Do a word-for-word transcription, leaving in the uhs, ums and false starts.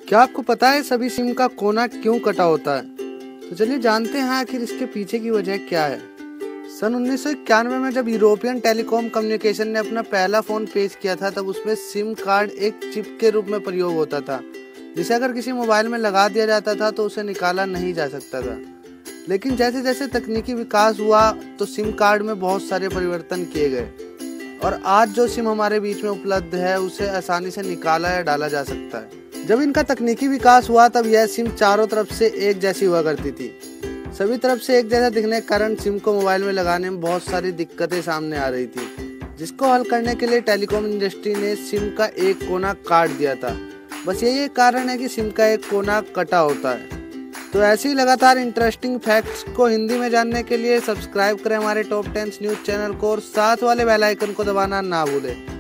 क्या आपको पता है सभी सिम का कोना क्यों कटा होता है? तो चलिए जानते हैं आखिर इसके पीछे की वजह क्या है। सन उन्नीस सौ इक्यानवे में जब यूरोपियन टेलीकॉम कम्युनिकेशन ने अपना पहला फ़ोन पेश किया था, तब उसमें सिम कार्ड एक चिप के रूप में प्रयोग होता था, जिसे अगर किसी मोबाइल में लगा दिया जाता था तो उसे निकाला नहीं जा सकता था। लेकिन जैसे जैसे तकनीकी विकास हुआ तो सिम कार्ड में बहुत सारे परिवर्तन किए गए और आज जो सिम हमारे बीच में उपलब्ध है उसे आसानी से निकाला या डाला जा सकता है। जब इनका तकनीकी विकास हुआ तब यह सिम चारों तरफ से एक जैसी हुआ करती थी। सभी तरफ से एक जैसा दिखने के कारण सिम को मोबाइल में लगाने में बहुत सारी दिक्कतें सामने आ रही थी, जिसको हल करने के लिए टेलीकॉम इंडस्ट्री ने सिम का एक कोना काट दिया था। बस यही एक कारण है कि सिम का एक कोना कटा होता है। तो ऐसे ही लगातार इंटरेस्टिंग फैक्ट्स को हिंदी में जानने के लिए सब्सक्राइब करें हमारे टॉप टेन न्यूज़ चैनल को और साथ वाले बेल आइकन को दबाना ना भूलें।